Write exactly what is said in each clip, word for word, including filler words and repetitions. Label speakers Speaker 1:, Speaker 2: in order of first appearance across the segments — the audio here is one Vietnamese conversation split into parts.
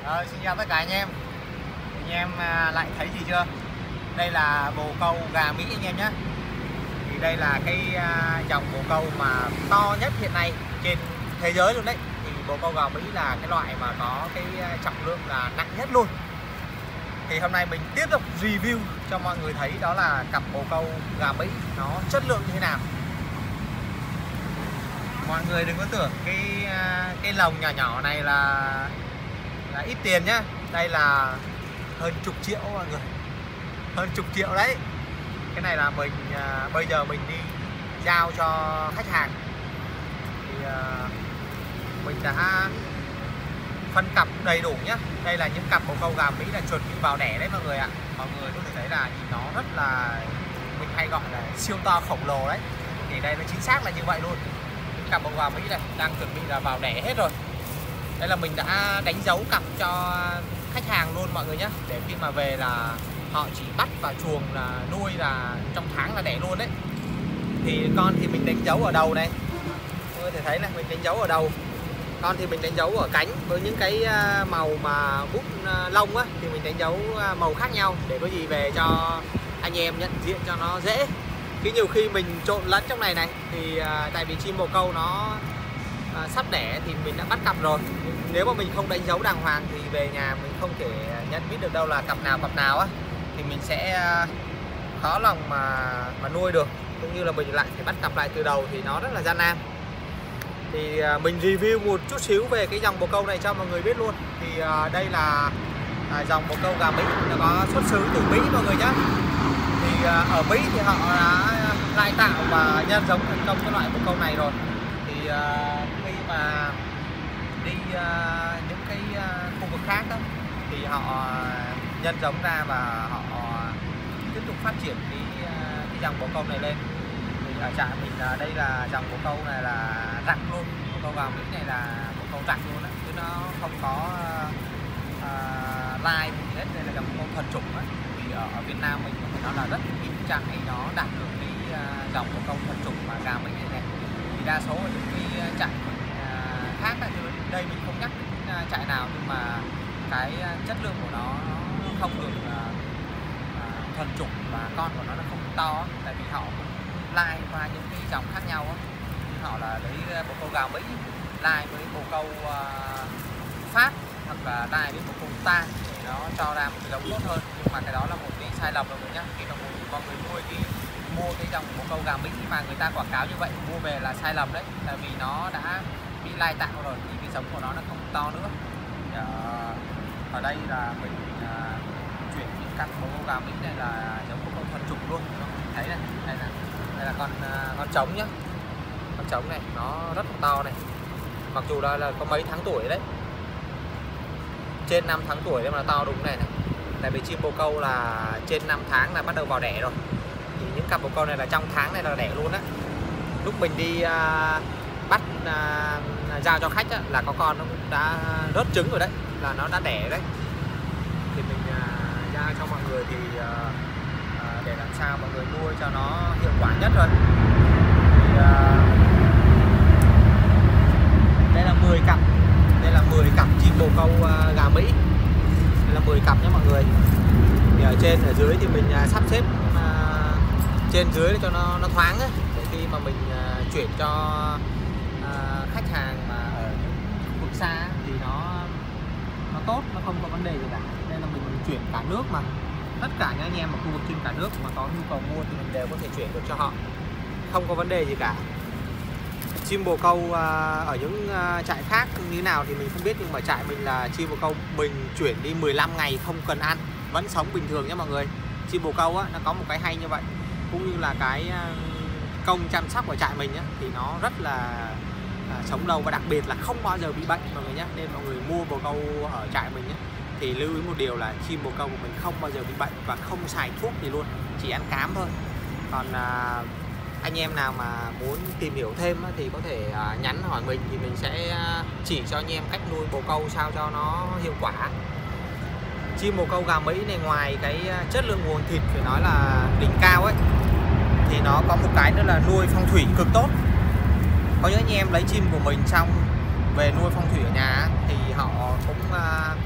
Speaker 1: Ờ, xin chào tất cả anh em. Anh em à, lại thấy gì chưa? Đây là bồ câu gà Mỹ anh em nhé. Thì đây là cái à, dòng bồ câu mà to nhất hiện nay trên thế giới luôn đấy. Thì bồ câu gà Mỹ là cái loại mà có cái trọng lượng là nặng nhất luôn. Thì hôm nay mình tiếp tục review cho mọi người thấy đó là cặp bồ câu gà Mỹ nó chất lượng như thế nào. Mọi người đừng có tưởng cái cái lồng nhỏ nhỏ này là là ít tiền nhá. Đây là hơn chục triệu mọi người, hơn chục triệu đấy. Cái này là mình à, bây giờ mình đi giao cho khách hàng thì à, mình đã phân cặp đầy đủ nhá. Đây là những cặp bồ câu gà Mỹ là chuẩn bị vào đẻ đấy mọi người ạ. Mọi người có thể thấy là nhìn nó rất là, mình hay gọi là siêu to khổng lồ đấy. Thì đây là chính xác là như vậy luôn. Những cặp bồ gà Mỹ này đang chuẩn bị là vào đẻ hết rồi. Đây là mình đã đánh dấu cặp cho khách hàng luôn mọi người nhé. Để khi mà về là họ chỉ bắt vào chuồng là nuôi là trong tháng là đẻ luôn đấy. Thì con thì mình đánh dấu ở đầu này, mọi người thể thấy này, mình đánh dấu ở đầu. Con thì mình đánh dấu ở cánh với những cái màu mà bút lông á, thì mình đánh dấu màu khác nhau để có gì về cho anh em nhận diện cho nó dễ. Chứ nhiều khi mình trộn lẫn trong này này thì tại vì chim bồ câu nó À, sắp đẻ thì mình đã bắt cặp rồi. Nếu mà mình không đánh dấu đàng hoàng thì về nhà mình không thể nhận biết được đâu là cặp nào cặp nào á, thì mình sẽ khó lòng mà mà nuôi được, cũng như là mình lại phải bắt cặp lại từ đầu thì nó rất là gian nan. Thì à, mình review một chút xíu về cái dòng bồ câu này cho mọi người biết luôn. Thì à, đây là à, dòng bồ câu gà Mỹ, nó có xuất xứ từ Mỹ mọi người nhé. Thì à, ở Mỹ thì họ đã lai tạo và nhân giống thành công cái loại bồ câu này rồi. Thì uh, khi mà đi uh, những cái uh, khu vực khác đó, thì họ nhân giống ra và họ tiếp tục phát triển cái, uh, cái dòng bồ câu này lên. Thì ở trại mình uh, đây là dòng bồ câu này là rặt luôn, bồ câu gà Mỹ này là bồ câu rặt luôn đó, chứ nó không có uh, uh, lai gì hết. Đây là dòng bồ câu thuần chủng đó. Thì ở, ở Việt Nam mình phải nói là rất ít trại nó đạt được cái uh, dòng bồ câu thuần chủng mà gà Mỹ này này. Thì đa số ở những cái trại khác là đây mình không nhắc đến trại nào, nhưng mà cái chất lượng của nó, nó không được uh, thuần chủng và con của nó nó không to, tại vì họ cũng lai qua những cái dòng khác nhau. Họ là lấy bồ câu gà Mỹ lai với bồ câu uh, Pháp hoặc là lai với bồ câu ta để nó cho ra một cái giống tốt hơn. Nhưng mà cái đó là một cái sai lầm rồi nhá. Khi mà mọi người nuôi cái mua cái dòng bồ câu gà Mỹ mà người ta quảng cáo như vậy, mua về là sai lầm đấy, tại vì nó đã bị lai tạo rồi thì cái giống của nó nó không to nữa. Ở, ở đây là mình uh, chuyển những cặp bồ câu gà Mỹ này là giống bồ câu thuần chủng luôn. Thấy này, đây là đây là con uh, con trống nhá, con trống này nó rất là to này, mặc dù là, là có mấy tháng tuổi đấy, trên năm tháng tuổi đấy mà nó to đúng này này. Tại vì chim bồ câu là trên năm tháng là bắt đầu vào đẻ rồi. Thì những cặp bồ câu này là trong tháng này là đẻ luôn á. Lúc mình đi uh, bắt uh, giao cho khách á, là có con nó cũng đã rớt trứng rồi đấy, là nó đã đẻ đấy. Thì mình uh, giao cho mọi người thì uh, uh, để làm sao mọi người nuôi cho nó hiệu quả nhất thôi. Thì, uh, đây là mười cặp, đây là mười cặp chim bồ câu uh, gà Mỹ. Đây là mười cặp nhé mọi người. Thì ở trên ở dưới thì mình uh, sắp xếp uh, trên dưới để cho nó nó thoáng ấy, để khi mà mình uh, chuyển cho uh, khách hàng mà ở những khu vực xa thì nó nó tốt, nó không có vấn đề gì cả. Đây là mình chuyển cả nước mà, tất cả những anh em ở khu vực trên cả nước mà có nhu cầu mua thì mình đều có thể chuyển được cho họ, không có vấn đề gì cả. Chim bồ câu uh, ở những uh, trại khác như nào thì mình không biết, nhưng mà trại mình là chim bồ câu mình chuyển đi mười lăm ngày không cần ăn, vẫn sống bình thường nhé mọi người. Chim bồ câu á, nó có một cái hay như vậy, cũng như là cái công chăm sóc của trại mình á, thì nó rất là à, sống lâu, và đặc biệt là không bao giờ bị bệnh mọi người nhé. Nên mọi người mua bồ câu ở trại mình nhé, thì lưu ý một điều là chim bồ câu của mình không bao giờ bị bệnh và không xài thuốc gì luôn, chỉ ăn cám thôi. Còn à, anh em nào mà muốn tìm hiểu thêm á, thì có thể à, nhắn hỏi mình, thì mình sẽ chỉ cho anh em cách nuôi bồ câu sao cho nó hiệu quả. Chim bồ câu gà Mỹ này ngoài cái chất lượng nguồn thịt phải nói là đỉnh cao ấy, thì nó có một cái nữa là nuôi phong thủy cực tốt. Có những anh em lấy chim của mình xong về nuôi phong thủy ở nhà thì họ cũng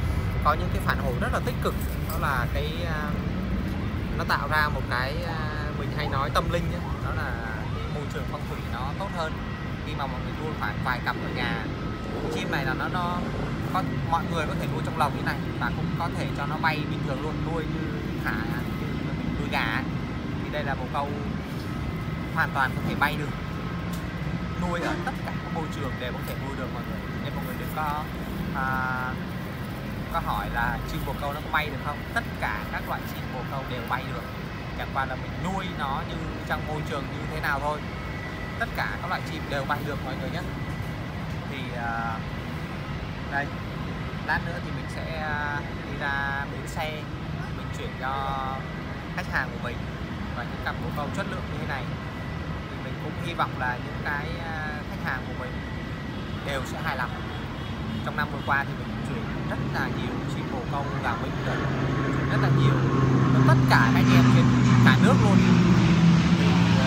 Speaker 1: có những cái phản hồi rất là tích cực, đó là cái nó tạo ra một cái mình hay nói tâm linh ấy. Đó là cái môi trường phong thủy nó tốt hơn khi mà mọi người nuôi khoảng vài cặp ở nhà. Chim này là nó nó có, mọi người có thể nuôi trong lồng như này và cũng có thể cho nó bay bình thường luôn, nuôi như thả như mình nuôi gà ấy. Thì đây là bồ câu hoàn toàn có thể bay được, nuôi ở tất cả các môi trường đều có thể nuôi được mọi người. Nên mọi người đừng có à, có hỏi là chim bồ câu nó có bay được không. Tất cả các loại chim bồ câu đều bay được, chẳng qua là mình nuôi nó như trong môi trường như thế nào thôi. Tất cả các loại chim đều bay được mọi người nhé. Thì à, đây, lát nữa thì mình sẽ đi ra bến xe, mình chuyển cho khách hàng của mình và những cặp bồ câu chất lượng như thế này. Thì mình cũng hy vọng là những cái khách hàng của mình đều sẽ hài lòng. Trong năm vừa qua thì mình chuyển rất là nhiều chim bồ câu gà Mỹ rồi, rất là nhiều, tất cả anh em trên cả nước luôn. Thì uh,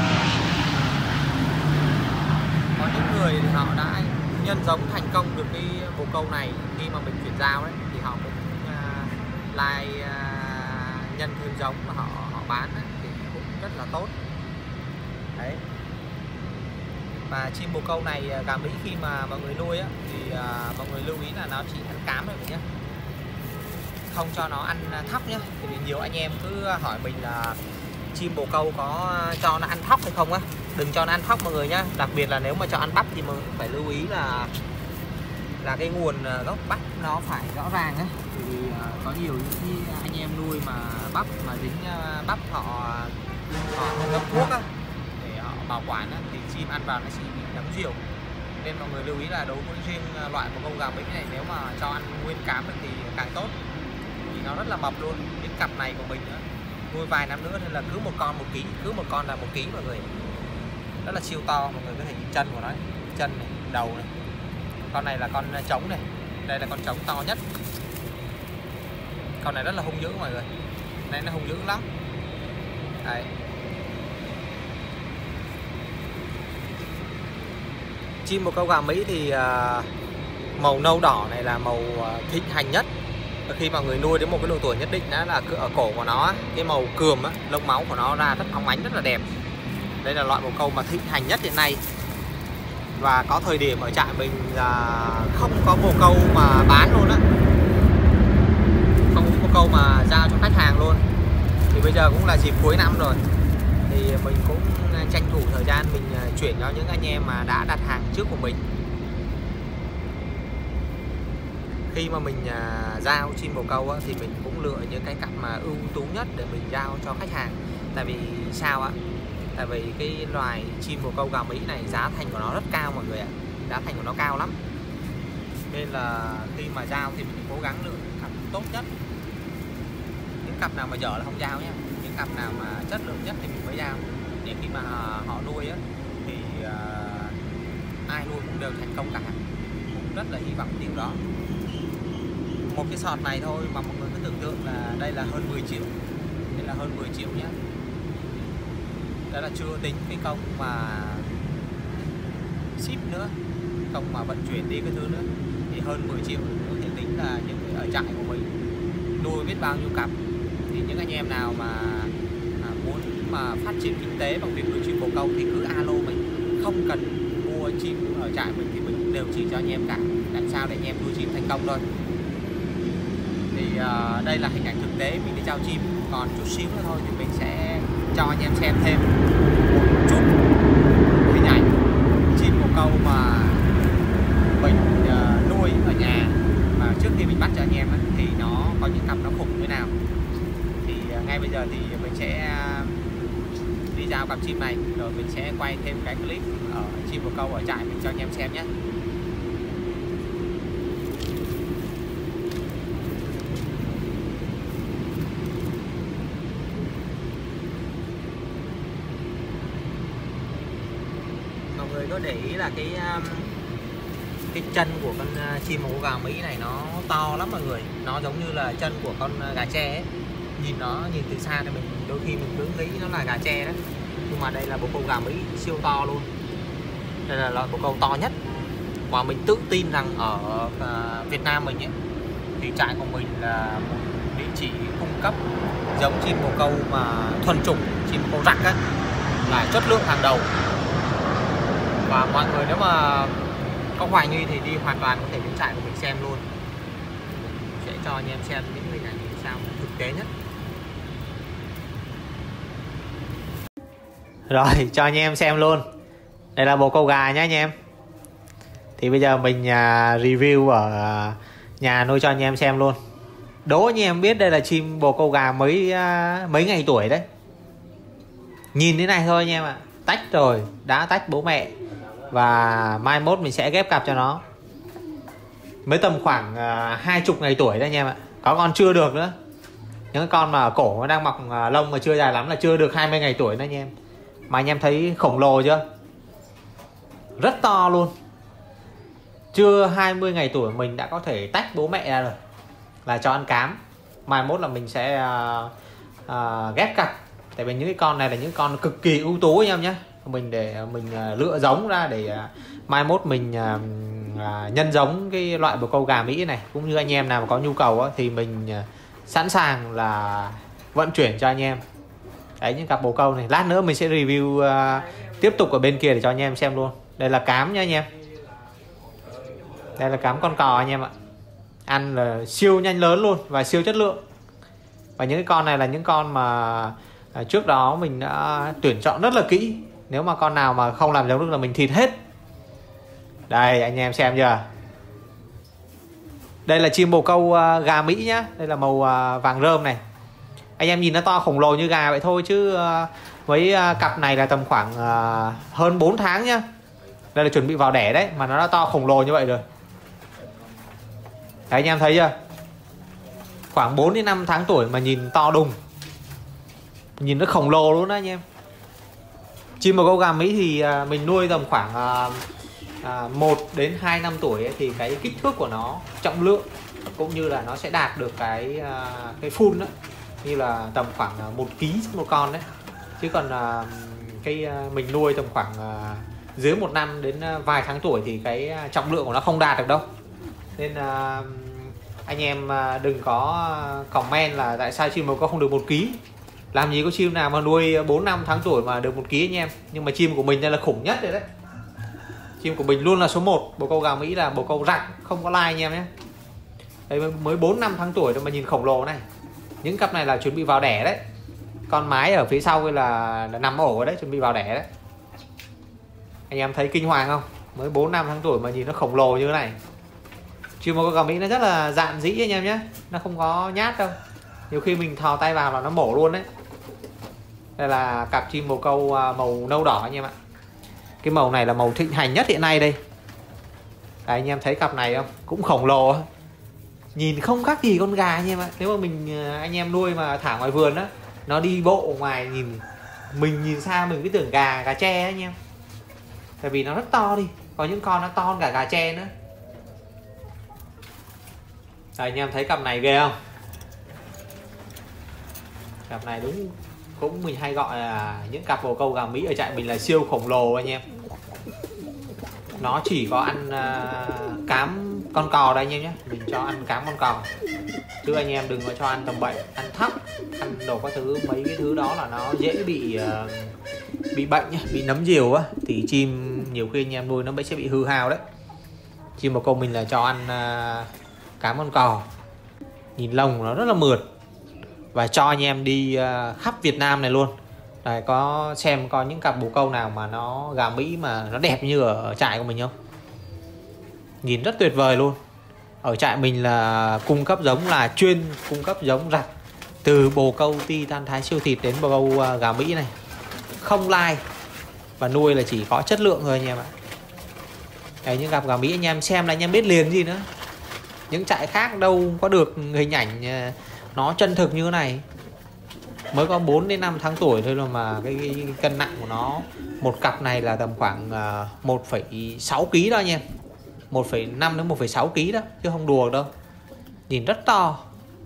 Speaker 1: có những người thì họ đã nhân giống thành công được cái bồ câu này, khi mà mình chuyển giao đấy thì họ cũng uh, like uh, nhân thêm giống và họ họ bán đấy, thì cũng rất là tốt đấy. Và chim bồ câu này gà Mỹ khi mà mọi người nuôi á, thì uh, mọi người lưu ý là nó chỉ ăn cám thôi nhé, không cho nó ăn thóc nhé. Thì vì nhiều anh em cứ hỏi mình là chim bồ câu có cho nó ăn thóc hay không á. Đừng cho nó ăn thóc mọi người nhá. Đặc biệt là nếu mà cho ăn bắp thì mình phải lưu ý là là cái nguồn gốc bắp nó phải rõ ràng á. Vì uh, có nhiều những anh em nuôi mà bắp mà dính uh, bắp họ họ ngâm thuốc á để họ bảo quản á, thì chim ăn vào nó sẽ bị nấm diều. Nên mọi người lưu ý là đối với riêng loại bồ câu gà Mỹ này, nếu mà cho ăn nguyên cám được thì càng tốt, vì nó rất là mập luôn. Cái cặp này của mình nữa, nuôi vài năm nữa nên là cứ một con một ký, cứ một con là một ký mọi người, rất là siêu to. Mọi người có thể nhìn chân của nó, chân này, đầu này. Con này là con trống này, đây là con trống to nhất. Con này rất là hung dữ mọi người, đây nó hung dữ lắm đấy. Chim bồ câu gà Mỹ thì uh, màu nâu đỏ này là màu uh, thịnh hành nhất. Khi mà người nuôi đến một cái độ tuổi nhất định, đó là ở cổ của nó, cái màu cườm á, lông máu của nó ra rất óng ánh, rất là đẹp. Đây là loại bồ câu mà thịnh hành nhất hiện nay. Và có thời điểm ở trại mình là không có bồ câu mà bán luôn á, không có bồ câu mà giao cho khách hàng luôn. Thì bây giờ cũng là dịp cuối năm rồi, thì mình cũng tranh thủ thời gian mình chuyển cho những anh em mà đã đặt hàng trước của mình. Khi mà mình uh, giao chim bồ câu á, thì mình cũng lựa những cái cặp mà ưu tú nhất để mình giao cho khách hàng. Tại vì sao ạ? Tại vì cái loài chim bồ câu gà Mỹ này giá thành của nó rất cao mọi người ạ. Giá thành của nó cao lắm. Nên là khi mà giao thì mình cố gắng lựa những cặp tốt nhất. Những cặp nào mà dở là không giao nhé. Những cặp nào mà chất lượng nhất thì mình mới giao. Để khi mà họ nuôi á, thì uh, ai nuôi cũng đều thành công cả. Cũng rất là hy vọng điều đó. Một cái sọt này thôi mà mọi người cứ tưởng tượng là đây là hơn mười triệu. Đây là hơn mười triệu nhé. Đó là chưa tính cái công mà ship nữa, công mà vận chuyển đi cái thứ nữa, thì hơn mười triệu. Có thể tính là những cái ở trại của mình nuôi biết bao nhiêu cặp. Thì những anh em nào mà à, muốn mà phát triển kinh tế bằng việc nuôi chim bồ câu thì cứ alo mình, không cần mua chim ở trại mình thì mình đều chỉ cho anh em cả, làm sao để anh em nuôi chim thành công thôi. Thì uh, đây là hình ảnh thực tế mình đi giao chim, còn chút xíu nữa thôi thì mình sẽ cho anh em xem thêm một chút hình ảnh chim bồ câu mà mình uh, nuôi ở nhà mà trước khi mình bắt cho anh em ấy, thì nó có những cặp nó khủng như nào. Thì uh, ngay bây giờ thì mình sẽ uh, đi giao cặp chim này, rồi mình sẽ quay thêm cái clip ở chim bồ câu ở trại mình cho anh em xem nhé. Mọi người có để ý là cái cái chân của con chim bồ câu gà Mỹ này nó to lắm mọi người, nó giống như là chân của con gà tre ấy. Nhìn nó nhìn từ xa thì mình đôi khi mình cứ nghĩ nó là gà tre đó, nhưng mà đây là bồ câu gà Mỹ siêu to luôn. Đây là loại bồ câu to nhất, và mình tự tin rằng ở uh, Việt Nam mình ấy, thì trại của mình là một địa chỉ cung cấp giống chim bồ câu mà thuần chủng, chim bồ câu rắc á, là chất lượng hàng đầu. Và mọi người nếu mà có hoài nghi thì đi hoàn toàn có thể đến trại của mình xem luôn. Mình sẽ cho anh em xem những hình ảnh sao thực tế nhất. Rồi cho anh em xem luôn. Đây là bồ câu gà nhé anh em. Thì bây giờ mình uh, review ở uh, nhà nuôi cho anh em xem luôn. Đố anh em biết đây là chim bồ câu gà mấy uh, mấy ngày tuổi đấy. Nhìn thế này thôi anh em ạ. Tách rồi, đã tách bố mẹ. Và mai mốt mình sẽ ghép cặp cho nó. Mới tầm khoảng uh, hai chục ngày tuổi đấy anh em ạ. Có con chưa được nữa. Những con mà cổ nó đang mọc uh, lông mà chưa dài lắm là chưa được hai mươi ngày tuổi nữa anh em. Mà anh em thấy khổng lồ chưa? Rất to luôn. Chưa hai mươi ngày tuổi mình đã có thể tách bố mẹ ra rồi, là cho ăn cám. Mai mốt là mình sẽ uh, uh, ghép cặp. Tại vì những cái con này là những con cực kỳ ưu tú anh em nhé. Mình để mình uh, lựa giống ra để uh, mai mốt mình uh, uh, nhân giống cái loại bồ câu gà Mỹ này. Cũng như anh em nào mà có nhu cầu uh, thì mình uh, sẵn sàng là vận chuyển cho anh em. Đấy, những cặp bồ câu này lát nữa mình sẽ review uh, tiếp tục ở bên kia để cho anh em xem luôn. Đây là cám nhá anh em. Đây là cám con cò anh em ạ. Ăn là siêu nhanh lớn luôn và siêu chất lượng. Và những cái con này là những con mà trước đó mình đã tuyển chọn rất là kỹ. Nếu mà con nào mà không làm giống được là mình thịt hết. Đây anh em xem chưa. Đây là chim bồ câu gà Mỹ nhá. Đây là màu vàng rơm này. Anh em nhìn nó to khổng lồ như gà vậy thôi, chứ với cặp này là tầm khoảng hơn bốn tháng nhá. Đây là chuẩn bị vào đẻ đấy, mà nó đã to khổng lồ như vậy rồi. Đấy anh em thấy chưa. Khoảng bốn đến năm tháng tuổi mà nhìn to đùng. Nhìn nó khổng lồ luôn đó anh em. Chim bồ câu gà Mỹ thì mình nuôi tầm khoảng một đến hai năm tuổi ấy, thì cái kích thước của nó, trọng lượng cũng như là nó sẽ đạt được cái cái full đó, như là tầm khoảng một ký một con đấy. Chứ còn cái mình nuôi tầm khoảng dưới một năm đến vài tháng tuổi thì cái trọng lượng của nó không đạt được đâu. Nên uh, anh em uh, đừng có comment là tại sao chim bồ câu không được một ký. Làm gì có chim nào mà nuôi bốn năm tháng tuổi mà được một ký anh em. Nhưng mà chim của mình đây là khủng nhất rồi đấy. Chim của mình luôn là số một. Bồ câu gà Mỹ là bồ câu rặng, không có like anh em nhé. Đây mới bốn năm tháng tuổi rồi mà nhìn khổng lồ này. Những cặp này là chuẩn bị vào đẻ đấy. Con mái ở phía sau là, là nằm ổ đấy, chuẩn bị vào đẻ đấy. Anh em thấy kinh hoàng không? Mới bốn năm tháng tuổi mà nhìn nó khổng lồ như thế này. Chim bồ câu gà Mỹ nó rất là dạn dĩ anh em nhé. Nó không có nhát đâu. Nhiều khi mình thò tay vào là nó mổ luôn đấy. Đây là cặp chim bồ câu màu nâu đỏ anh em ạ. Cái màu này là màu thịnh hành nhất hiện nay đây. Đấy, anh em thấy cặp này không? Cũng khổng lồ. Nhìn không khác gì con gà anh em ạ. Nếu mà mình anh em nuôi mà thả ngoài vườn á, nó đi bộ ngoài nhìn mình nhìn xa mình cứ tưởng gà gà tre anh em. Tại vì nó rất to đi. Có những con nó to hơn cả gà tre nữa. Đây, anh em thấy cặp này ghê không? Cặp này đúng cũng mình hay gọi là những cặp bồ câu gà Mỹ ở trại mình là siêu khổng lồ anh em. Nó chỉ có ăn uh, cám con cò đây anh em nhé. Mình cho ăn cám con cò. Chứ anh em đừng có cho ăn tầm bậy, ăn thóc, ăn đồ các thứ. Mấy cái thứ đó là nó dễ bị uh, bị bệnh nhá, bị nấm diều á. Thì chim nhiều khi anh em nuôi nó sẽ bị hư hao đấy. Chim bồ câu mình là cho ăn uh, cám con cò. Nhìn lông nó rất là mượt. Và cho anh em đi uh, khắp Việt Nam này luôn. Đây, có xem có những cặp bồ câu nào mà nó gà Mỹ mà nó đẹp như ở trại của mình không? Nhìn rất tuyệt vời luôn. Ở trại mình là cung cấp giống là chuyên cung cấp giống rặt. Từ bồ câu Titan Thái siêu thịt đến bồ câu uh, gà Mỹ này. Không lai. Và nuôi là chỉ có chất lượng thôi anh em ạ. Đấy, những cặp gà Mỹ anh em xem là anh em biết liền gì nữa. Những trại khác đâu có được hình ảnh uh, nó chân thực như thế này. Mới có bốn đến năm tháng tuổi thôi mà cái, cái, cái cân nặng của nó, một cặp này là tầm khoảng uh, một phẩy sáu ki lô gam đó anh em. một phẩy năm đến một phẩy sáu ki lô gam đó, chứ không đùa đâu. Nhìn rất to.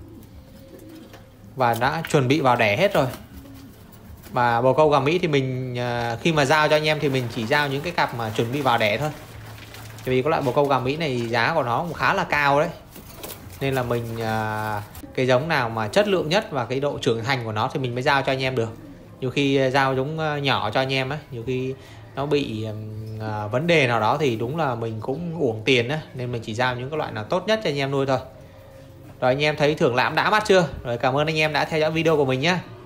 Speaker 1: Và đã chuẩn bị vào đẻ hết rồi. Và bồ câu gà Mỹ thì mình uh, khi mà giao cho anh em thì mình chỉ giao những cái cặp mà chuẩn bị vào đẻ thôi. Vì có loại bồ câu gà Mỹ này giá của nó cũng khá là cao đấy. Nên là mình à, cái giống nào mà chất lượng nhất và cái độ trưởng thành của nó thì mình mới giao cho anh em được. Nhiều khi giao giống nhỏ cho anh em á, nhiều khi nó bị à, vấn đề nào đó thì đúng là mình cũng uổng tiền á. Nên mình chỉ giao những cái loại nào tốt nhất cho anh em nuôi thôi. Rồi anh em thấy thưởng lãm đã mắt chưa? Rồi cảm ơn anh em đã theo dõi video của mình nhé.